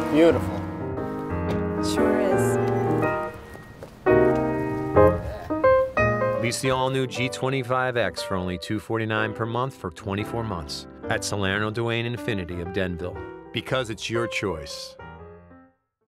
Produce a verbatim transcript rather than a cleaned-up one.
Beautiful. Sure is. Lease the all-new G twenty-five X for only two hundred forty-nine dollars per month for twenty-four months at Salerno, Duane Infiniti of Denville. Because it's your choice.